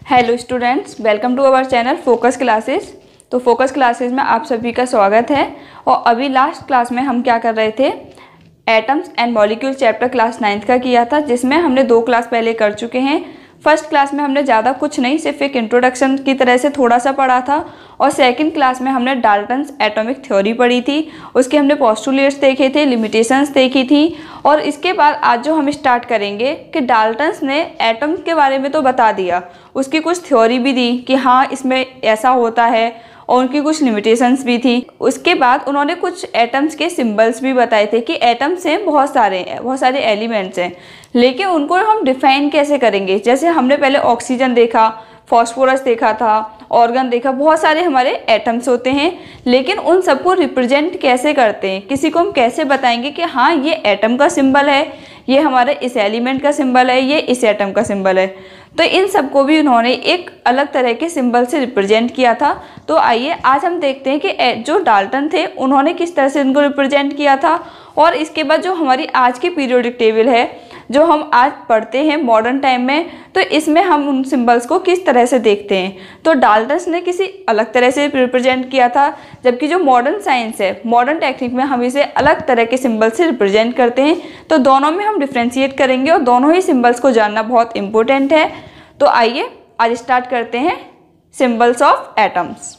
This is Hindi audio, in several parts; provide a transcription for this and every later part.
Hello students, welcome to our channel Focus Classes. तो फोकस क्लासेस में आप सभी का स्वागत है। और अभी लास्ट क्लास में हम क्या कर रहे थे, atoms and molecule chapter class 9th का किया था, जिसमें हमने 2 क्लास पहले कर चुके हैं। फर्स्ट क्लास में हमने ज़्यादा कुछ नहीं, सिर्फ एक इंट्रोडक्शन की तरह से थोड़ा सा पढ़ा था। और सेकंड क्लास में हमने डाल्टन्स एटॉमिक थ्योरी पढ़ी थी, उसके हमने पोस्टुलेट्स देखे थे, लिमिटेशंस देखी थी। और इसके बाद आज जो हम स्टार्ट करेंगे कि डाल्टन्स ने एटम के बारे में तो बता दिया, उसकी कुछ थ्योरी भी दी कि हाँ इसमें ऐसा होता है, और उनकी कुछ लिमिटेशंस भी थी। उसके बाद उन्होंने कुछ एटम्स के सिंबल्स भी बताए थे कि एटम्स हैं बहुत सारे एलिमेंट्स हैं, लेकिन उनको हम डिफाइन कैसे करेंगे। जैसे हमने पहले ऑक्सीजन देखा, फॉस्फोरस देखा था, ऑर्गन देखा, बहुत सारे हमारे एटम्स होते हैं, लेकिन उन सबको रिप्रेजेंट कैसे करते हैं, किसी को हम कैसे बताएंगे कि हाँ ये एटम का सिंबल है, ये हमारे इस एलिमेंट का सिंबल है, ये इस एटम का सिंबल है। तो इन सबको भी उन्होंने एक अलग तरह के सिंबल से रिप्रेजेंट किया था। तो आइए आज हम देखते हैं कि जो डाल्टन थे उन्होंने किस तरह से इनको रिप्रेजेंट किया था। और इसके बाद जो हमारी आज की पीरियोडिक टेबल है, जो हम आज पढ़ते हैं मॉडर्न टाइम में, तो इसमें हम उन सिंबल्स को किस तरह से देखते हैं। तो डाल्टन्स ने किसी अलग तरह से रिप्रेजेंट किया था, जबकि जो मॉडर्न साइंस है, मॉडर्न टेक्निक में हम इसे अलग तरह के सिंबल से रिप्रेजेंट करते हैं। तो दोनों में हम डिफ्रेंशिएट करेंगे और दोनों ही सिंबल्स को जानना बहुत इंपॉर्टेंट है। तो आइए आज स्टार्ट करते हैं सिंबल्स ऑफ एटम्स।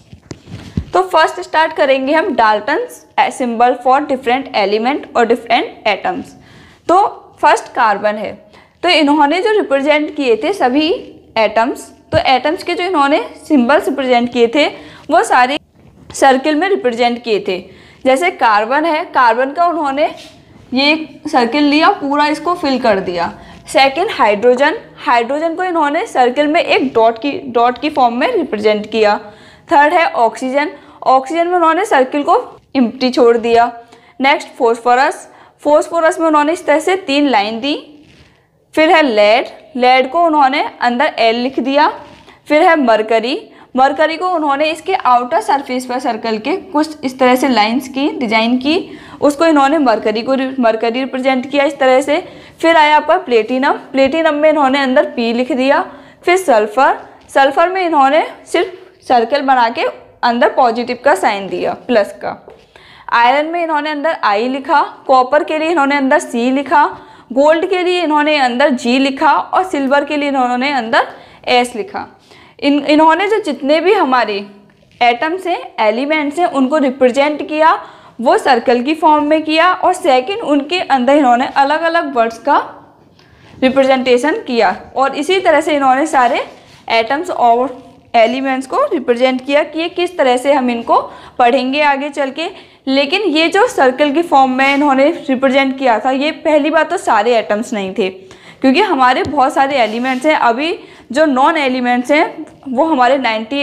तो फर्स्ट स्टार्ट करेंगे हम Dalton's symbol for different element और डिफरेंट एटम्स। तो फर्स्ट कार्बन है, तो इन्होंने जो रिप्रेजेंट किए थे सभी एटम्स, तो एटम्स के जो इन्होंने सिंबल्स रिप्रेजेंट किए थे वो सारे सर्किल में रिप्रेजेंट किए थे। जैसे कार्बन है, कार्बन का उन्होंने ये सर्किल लिया, पूरा इसको फिल कर दिया। सेकंड हाइड्रोजन, हाइड्रोजन को इन्होंने सर्किल में एक डॉट की फॉर्म में रिप्रेजेंट किया। थर्ड है ऑक्सीजन, ऑक्सीजन में उन्होंने सर्किल को एम्प्टी छोड़ दिया। नेक्स्ट फॉस्फोरस, फॉस्फोरस में उन्होंने इस तरह से 3 लाइन दी। फिर है लेड, लेड को उन्होंने अंदर एल लिख दिया। फिर है मरकरी, मरकरी को उन्होंने इसके आउटर सरफेस पर सर्कल के कुछ इस तरह से लाइंस की डिजाइन की, उसको इन्होंने मरकरी रिप्रेजेंट किया इस तरह से। फिर आया आपका प्लेटिनम, प्लेटिनम में इन्होंने अंदर पी लिख दिया। फिर सल्फर, सल्फर में इन्होंने सिर्फ सर्कल बना के अंदर पॉजिटिव का साइन दिया, प्लस का। आयरन में इन्होंने अंदर आई लिखा, कॉपर के लिए इन्होंने अंदर सी लिखा, गोल्ड के लिए इन्होंने अंदर जी लिखा, और सिल्वर के लिए इन्होंने अंदर एस लिखा। इन्होंने जो जितने भी हमारे एटम्स हैं, एलिमेंट्स हैं, उनको रिप्रेजेंट किया वो सर्कल की फॉर्म में किया। और सेकंड उनके अंदर इन्होंने अलग अलग वर्ड्स का रिप्रेजेंटेशन किया। और इसी तरह से इन्होंने सारे एटम्स और एलिमेंट्स को रिप्रेजेंट किया कि ये किस तरह से हम इनको पढ़ेंगे आगे चल के। लेकिन ये जो सर्कल की फॉर्म में इन्होंने रिप्रेजेंट किया था, ये पहली बात तो सारे एटम्स नहीं थे, क्योंकि हमारे बहुत सारे एलिमेंट्स हैं। अभी जो नॉन एलिमेंट्स हैं वो हमारे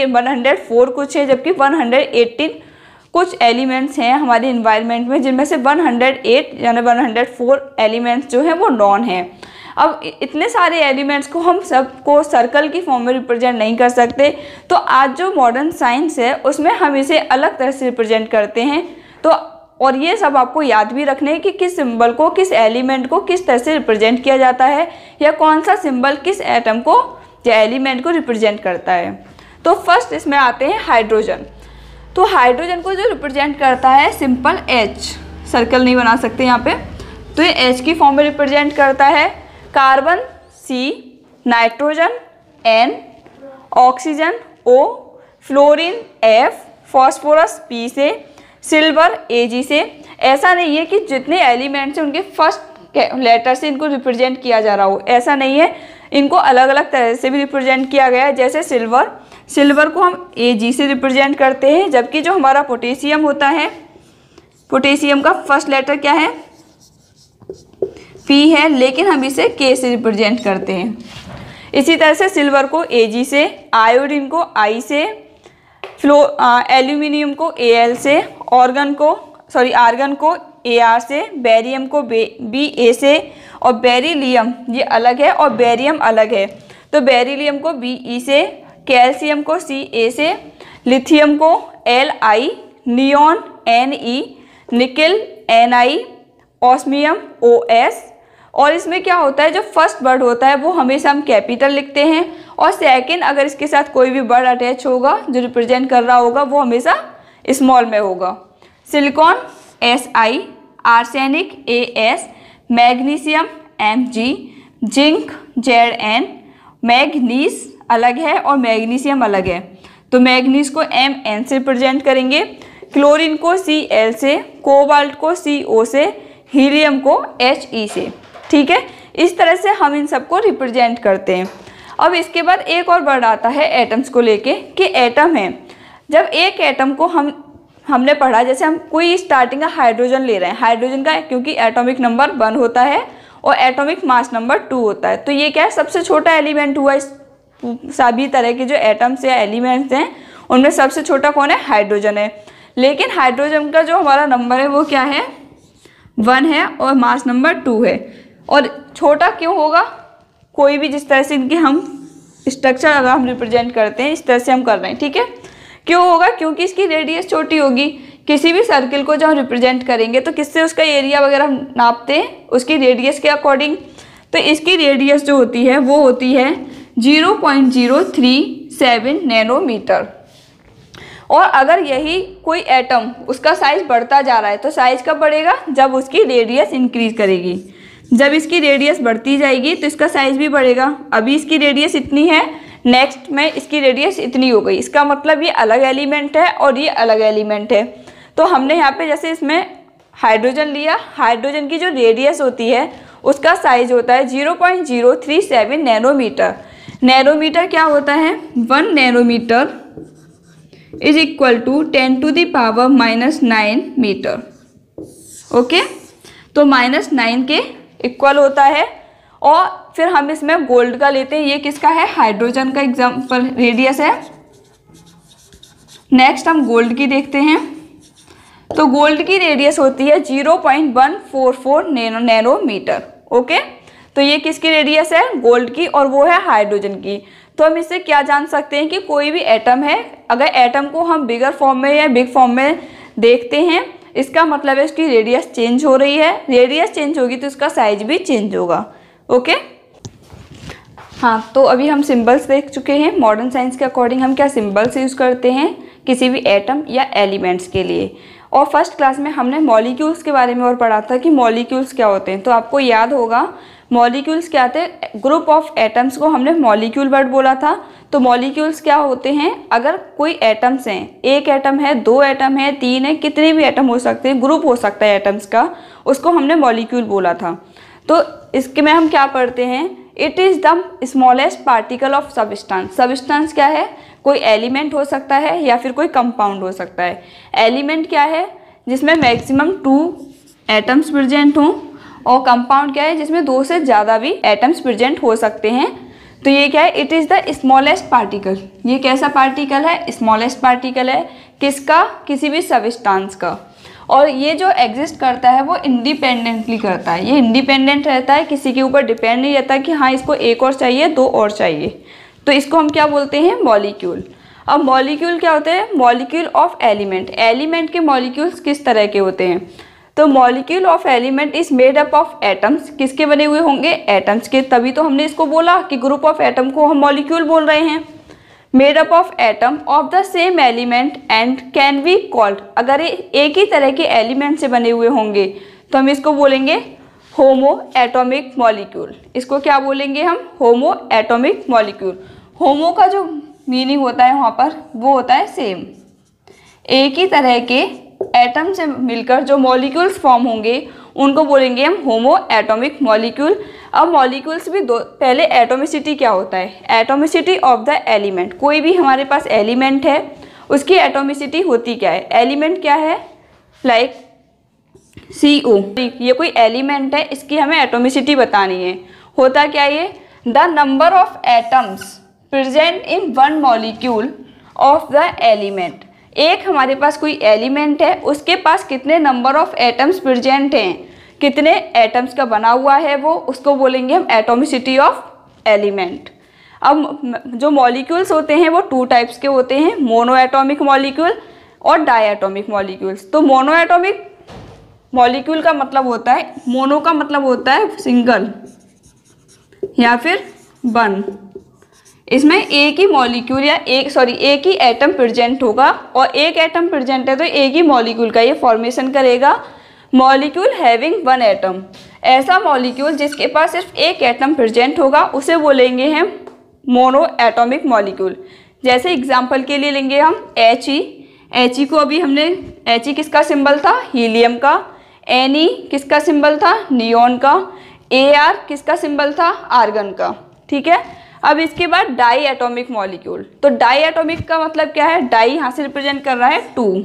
104 कुछ है, जबकि 118 कुछ एलिमेंट्स हैं हमारे इन्वायरमेंट में, जिनमें से 108 यानी 104 एलिमेंट्स जो हैं वो नॉन हैं। अब इतने सारे एलिमेंट्स को हम सबको सर्कल की फॉर्म में रिप्रेजेंट नहीं कर सकते, तो आज जो मॉडर्न साइंस है उसमें हम इसे अलग तरह से रिप्रेजेंट करते हैं। तो और ये सब आपको याद भी रखने हैं कि किस सिंबल को, किस एलिमेंट को किस तरह से रिप्रेजेंट किया जाता है, या कौन सा सिंबल किस एटम को या एलिमेंट को रिप्रेजेंट करता है। तो फर्स्ट इसमें आते हैं हाइड्रोजन। तो हाइड्रोजन को जो रिप्रेजेंट करता है सिंपल एच, सर्कल नहीं बना सकते यहाँ पे, तो ये एच की फॉर्म में रिप्रेजेंट करता है। Carbon C, nitrogen N, oxygen O, fluorine F, phosphorus P से, सिल्वर एजी से। ऐसा नहीं है कि जितने एलिमेंट्स हैं उनके फर्स्ट लेटर से इनको रिप्रेजेंट किया जा रहा हो, ऐसा नहीं है, इनको अलग अलग तरह से भी रिप्रेजेंट किया गया है। जैसे सिल्वर, सिल्वर को हम एजी से रिप्रेजेंट करते हैं, जबकि जो हमारा पोटेशियम होता है, पोटेशियम का फर्स्ट लेटर क्या है, पी है, लेकिन हम इसे के से रिप्रेजेंट करते हैं। इसी तरह से सिल्वर को एजी से, आयोडीन को आई से, एल्यूमिनियम को एल से, आर्गन को एआर से, बेरियम को बी ए से, और बेरिलियम ये अलग है और बेरियम अलग है, तो बेरिलियम को बी ई से, कैल्शियम को सी ए से, लिथियम को L I, neon N E, nickel N I, osmium O S, और इसमें क्या होता है, जो फर्स्ट वर्ड होता है वो हमेशा हम कैपिटल लिखते हैं, और सेकंड अगर इसके साथ कोई भी वर्ड अटैच होगा जो रिप्रेजेंट कर रहा होगा वो हमेशा स्मॉल में होगा। Silicon SI, arsenic AS, magnesium Mg, zinc Zn, manganese अलग है और मैग्नीशियम अलग है, तो मैग्नीज को Mn से रिप्रेजेंट करेंगे, क्लोरीन को Cl से, कोबाल्ट को CO से, हीलियम को He से। ठीक है, इस तरह से हम इन सबको रिप्रेजेंट करते हैं। अब इसके बाद एक और वर्ड आता है एटम्स को लेके कि एटम है। जब एक एटम को हमने पढ़ा, जैसे हम कोई स्टार्टिंग का हाइड्रोजन ले रहे हैं, हाइड्रोजन का क्योंकि एटॉमिक नंबर 1 होता है और एटॉमिक मास नंबर 2 होता है, तो ये क्या है, सबसे छोटा एलिमेंट हुआ। इस सभी तरह के जो एटम्स या एलिमेंट्स हैं उनमें सबसे छोटा कौन है, हाइड्रोजन है। लेकिन हाइड्रोजन का जो हमारा नंबर है वो क्या है, 1 है और मास नंबर 2 है। और छोटा क्यों होगा, कोई भी जिस तरह से इनकी हम स्ट्रक्चर अगर हम रिप्रेजेंट करते हैं इस तरह से हम कर रहे हैं। ठीक है, क्यों होगा, क्योंकि इसकी रेडियस छोटी होगी। किसी भी सर्किल को जब हम रिप्रेजेंट करेंगे तो किससे उसका एरिया वगैरह हम नापते हैं, उसकी रेडियस के अकॉर्डिंग। तो इसकी रेडियस जो होती है वो होती है 0.037 नैनोमीटर। और अगर यही कोई एटम उसका साइज बढ़ता जा रहा है तो साइज कब बढ़ेगा, जब उसकी रेडियस इंक्रीज करेगी। जब इसकी रेडियस बढ़ती जाएगी तो इसका साइज भी बढ़ेगा। अभी इसकी रेडियस इतनी है, नेक्स्ट में इसकी रेडियस इतनी हो गई, इसका मतलब ये अलग एलिमेंट है और ये अलग एलिमेंट है। तो हमने यहाँ पे जैसे इसमें हाइड्रोजन लिया, हाइड्रोजन की जो रेडियस होती है उसका साइज होता है 0.037 नैनोमीटर। नैनोमीटर क्या होता है, 1 nanometre is equal to 10⁻⁻9 metre. Okay, तो -9 के इक्वल होता है। और फिर हम इसमें गोल्ड का लेते हैं, ये किसका है, हाइड्रोजन का एग्जाम्पल रेडियस है। नेक्स्ट हम गोल्ड की देखते हैं, तो गोल्ड की रेडियस होती है 0.144 नैनोमीटर। ओके, तो ये किसकी रेडियस है, गोल्ड की, और वो है हाइड्रोजन की। तो हम इससे क्या जान सकते हैं कि कोई भी एटम है, अगर एटम को हम बिगर फॉर्म में या बिग फॉर्म में देखते हैं इसका मतलब है उसकी रेडियस चेंज हो रही है। रेडियस चेंज होगी तो उसका साइज भी चेंज होगा। ओके, हाँ, तो अभी हम सिंबल्स देख चुके हैं। मॉडर्न साइंस के अकॉर्डिंग हम क्या सिंबल्स यूज़ करते हैं किसी भी एटम या एलिमेंट्स के लिए। और फर्स्ट क्लास में हमने मॉलिक्यूल्स के बारे में और पढ़ा था कि मॉलिक्यूल्स क्या होते हैं। तो आपको याद होगा मॉलिक्यूल्स क्या थे, ग्रुप ऑफ एटम्स को हमने मॉलिक्यूल वर्ड बोला था। तो मॉलिक्यूल्स क्या होते हैं, अगर कोई एटम्स हैं, एक एटम है, 2 एटम है, 3 है, कितने भी एटम हो सकते हैं, ग्रुप हो सकता है एटम्स का, उसको हमने मॉलिक्यूल बोला था। तो इसके में हम क्या पढ़ते हैं, it is the smallest particle of substance. Substance क्या है, कोई एलिमेंट हो सकता है या फिर कोई कंपाउंड हो सकता है। एलिमेंट क्या है, जिसमें मैक्सिमम 2 एटम्स प्रेजेंट हों, और कंपाउंड क्या है, जिसमें 2 से ज़्यादा भी एटम्स प्रेजेंट हो सकते हैं। तो ये क्या है, it is the smallest particle. ये कैसा पार्टिकल है, स्मॉलेस्ट पार्टिकल है, किसका, किसी भी सब्सटेंस का। और ये जो एग्जिस्ट करता है वो इंडिपेंडेंटली करता है, ये इंडिपेंडेंट रहता है, किसी के ऊपर डिपेंड नहीं रहता कि हाँ इसको एक और चाहिए, 2 और चाहिए। तो इसको हम क्या बोलते हैं, मॉलिक्यूल। अब मॉलिक्यूल क्या होते हैं, मॉलिक्यूल ऑफ एलिमेंट। एलिमेंट के मॉलिक्यूल्स किस तरह के होते हैं, तो molecule of element is made up of atoms. किसके बने हुए होंगे, एटम्स के, तभी तो हमने इसको बोला कि ग्रुप ऑफ एटम को हम मॉलिक्यूल बोल रहे हैं। Made up of atom of the same element and can be called. अगर ये एक ही तरह के एलिमेंट से बने हुए होंगे तो हम इसको बोलेंगे होमो एटॉमिक मॉलिक्यूल। इसको क्या बोलेंगे हम, होमो एटॉमिक मॉलिक्यूल। होमो का जो मीनिंग होता है वहाँ पर वो होता है सेम, एक ही तरह के एटम से मिलकर जो मॉलिक्यूल्स फॉर्म होंगे उनको बोलेंगे हम होमो एटॉमिक मॉलिक्यूल। अब मॉलिक्यूल्स भी दो, पहले एटोमिसिटी क्या होता है, एटोमिसिटी ऑफ द एलिमेंट। कोई भी हमारे पास एलिमेंट है उसकी एटोमिसिटी होती क्या है, एलिमेंट क्या है, लाइक CO, ये कोई एलिमेंट है, इसकी हमें एटोमिसिटी बतानी है। होता क्या ये, the number of atoms present in 1 molecule of the element. एक हमारे पास कोई एलिमेंट है, उसके पास कितने नंबर ऑफ एटम्स प्रेजेंट हैं, कितने एटम्स का बना हुआ है वो, उसको बोलेंगे हम एटोमिसिटी ऑफ एलिमेंट। अब जो मॉलिक्यूल्स होते हैं वो 2 टाइप्स के होते हैं, मोनो एटॉमिक मॉलिक्यूल और डाई एटॉमिक मॉलिक्यूल्स। तो मोनो एटॉमिक मॉलिक्यूल का मतलब होता है, मोनो का मतलब होता है सिंगल या फिर वन। इसमें एक ही मॉलिक्यूल या एक ही एटम प्रेजेंट होगा, और एक एटम प्रेजेंट है तो एक ही मॉलिक्यूल का ये फॉर्मेशन करेगा। मॉलिक्यूल हैविंग वन एटम, ऐसा मॉलिक्यूल जिसके पास सिर्फ एक एटम प्रेजेंट होगा उसे बोलेंगे हम मोनो एटॉमिक मॉलिक्यूल। जैसे एग्जांपल के लिए लेंगे हम He को अभी हमने He किसका सिंबल था, हीलियम का। Ne किसका सिंबल था, नियॉन का। Ar किसका सिंबल था, आर्गन का। ठीक है, अब इसके बाद डाई एटॉमिक मॉलिक्यूल। तो डाई एटॉमिक का मतलब क्या है, डाई यहाँ से रिप्रेजेंट कर रहा है 2,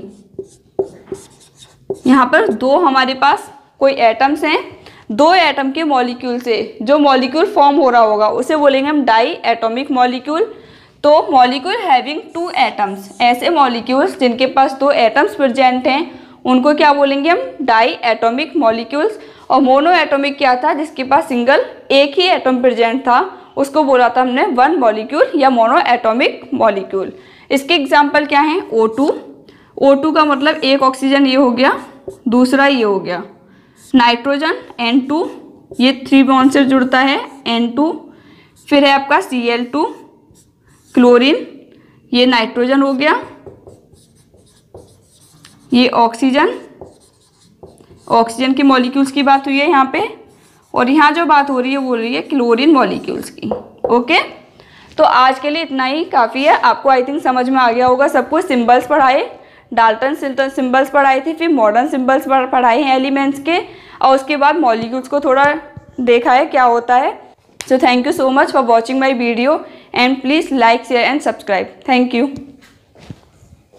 यहाँ पर 2 हमारे पास कोई एटम्स हैं, 2 एटम के मॉलिक्यूल से जो मॉलिक्यूल फॉर्म हो रहा होगा उसे बोलेंगे हम डाई एटॉमिक मॉलिक्यूल। तो मॉलिक्यूल हैविंग 2 एटम्स, ऐसे मॉलिक्यूल्स जिनके पास 2 एटम्स प्रेजेंट हैं उनको क्या बोलेंगे हम, डाई एटॉमिक मॉलिक्यूल्स। और मोनो एटॉमिक क्या था, जिसके पास सिंगल एक ही एटम प्रेजेंट था उसको बोला था हमने वन मॉलिक्यूल या मोनो एटॉमिक मॉलिक्यूल। इसके एग्जाम्पल क्या हैं, O2 का मतलब एक ऑक्सीजन ये हो गया, दूसरा ये हो गया। नाइट्रोजन N2, ये 3 बॉन्ड से जुड़ता है N2। फिर है आपका Cl2, क्लोरीन, ये नाइट्रोजन हो गया, ये ऑक्सीजन के मॉलिक्यूल्स की बात हुई है यहाँ पे, और यहाँ जो बात हो रही है वो रही है क्लोरीन मॉलिक्यूल्स की। ओके, तो आज के लिए इतना ही काफ़ी है। आपको आई थिंक समझ में आ गया होगा सब कुछ। सिंबल्स पढ़ाए, डाल्टन सिंबल्स पढ़ाए थे, फिर मॉडर्न सिंबल्स पढ़ाए हैं एलिमेंट्स के, और उसके बाद मॉलिक्यूल्स को थोड़ा देखा है क्या होता है। So thank you so much for watching my video and please like share and subscribe. Thank you.